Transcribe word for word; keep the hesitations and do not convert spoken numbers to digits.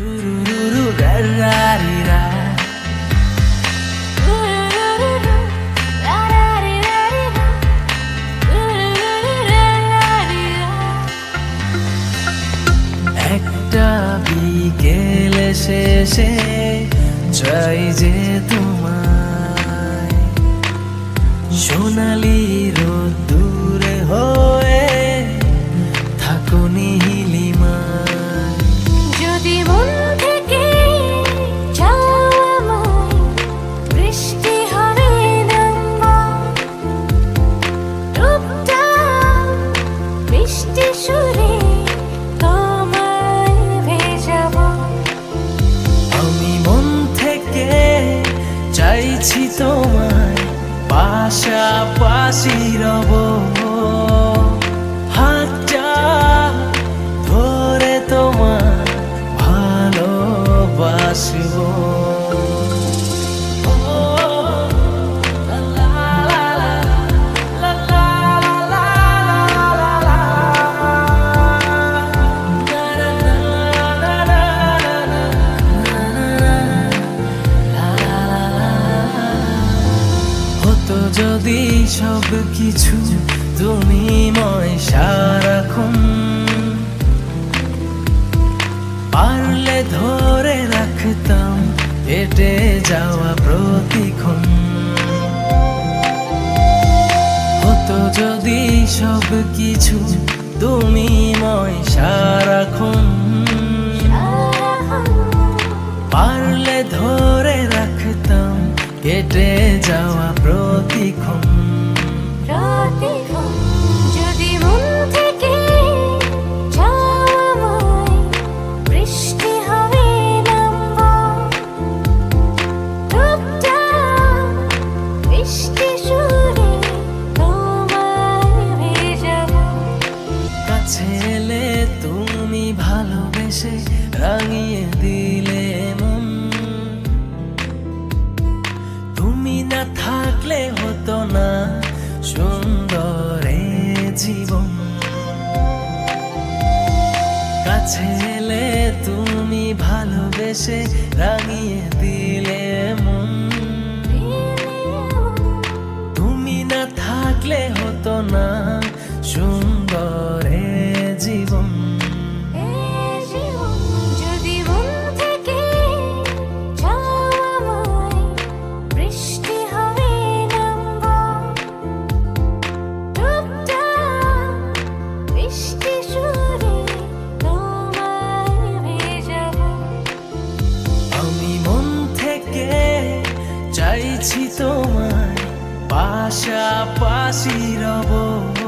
একটা বিকেল শেষে চাই যে তোমায়, সোনালি রোদ্দুরে হয়ে থাকো নীলিমায়। যদি মন থেকে চাও আমায়, বৃষ্টি হবে নামবো, রূপটা মিষ্টি সুরে তোমায় ভেজাবো। আমি মন থেকে চাইছি তোমায়, পাশাপাশি রব, হাতটা ধরে তোমায় ভালোবাসবো। হতো যদি সব কিছু তুমি ময় সারাক্ষণ, পারলে ধরে রাখতাম হেঁটে যাওয়া প্রতিক্ষণ। হতো যদি সব কিছু তুমি ময় সারাক্ষণ, পারলে ধরে রাখতাম কেটে যাওয়া প্রতিক্ষণ। যদি মন থেকে চাও আমায়, বৃষ্টি হবে নামবো, রূপটা মিষ্টি সুরে তোমায় ভেজাবো। কাছে এলে তুমি ভালোবেসে রাঙিয়ে দিলে মন, তুমি না থাকলে হতো না সুন্দর এ জীবন। কাছে এলে তুমি ভালোবেসে রাঙিয়ে দিলে মন, তুমি না থাকলে হতো না সুন্দর এ জীবন। যদি মন থেকে চাও আমায়, বৃষ্টি হবে নামবো, রূপটা মিষ্টি সুরে তোমায় ভেজাবো। আমি মন থেকে চাইছি তোমায়, পাশাপাশি রব।